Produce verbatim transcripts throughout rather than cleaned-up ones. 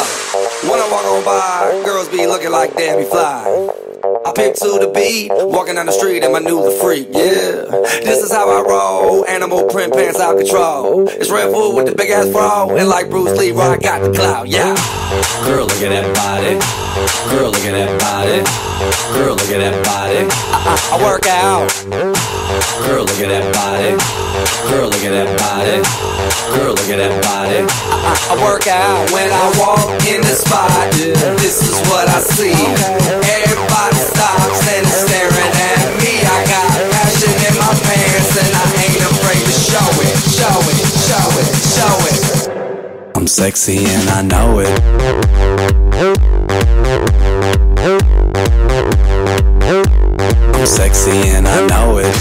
When I walk on by, girls be looking like they be fly. I pimp to the beat, walking down the street and my new the freak, yeah. This is how I roll, animal print pants out control. It's Red Food with the big ass bra, and like Bruce Lee, I got the clout, yeah. Girl, look at that body. Girl, look at that body. Girl, look at that body. I, I, I work out. Girl, look at that body. Girl, look at that body. Girl, look at that body. I, I, I work out when I walk in the spot. This is what I see. Everybody stops and is staring at me. I got passion in my pants and I ain't afraid to show it, show it, show it, show it. I'm sexy and I know it. I'm sexy and I know it.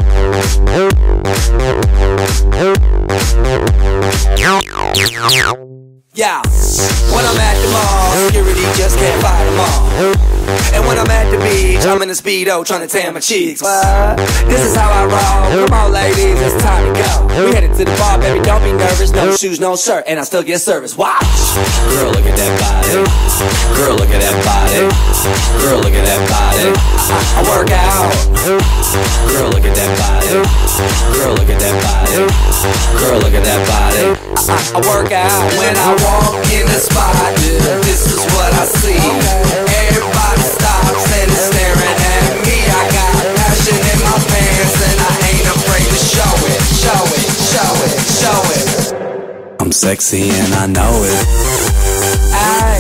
Yeah, when I'm at the mall, security just can't fight them all. And when I'm at the beach, I'm in a Speedo trying to tan my cheeks. What? This is how I roll. Come on ladies, it's time to go. We headed to the bar, baby, don't be nervous. No shoes, no shirt, and I still get service. Watch! Girl, look at that body. Girl, look at that body. Girl, look at that body. I, I work out. Girl, look at that body. Girl, look at that body. Girl, look at that body. I, I, I work out when I walk in the spot. This is what I see. Everybody stops and is staring at me. I got passion in my pants and I ain't afraid to show it, show it, show it, show it. I'm sexy and I know it. Aye.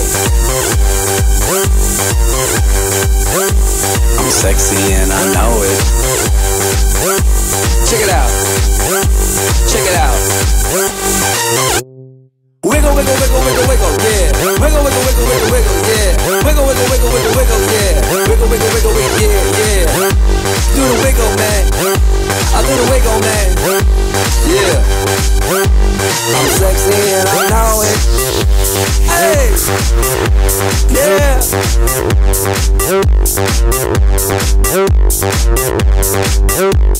I'm sexy and I know it. Check it out. Check it out. Wiggle, wiggle, wiggle, wiggle, wiggle, yeah. Wiggle, wiggle, wiggle, wiggle, wiggle, yeah. Wiggle, wiggle, wiggle, wiggle, wiggle, yeah.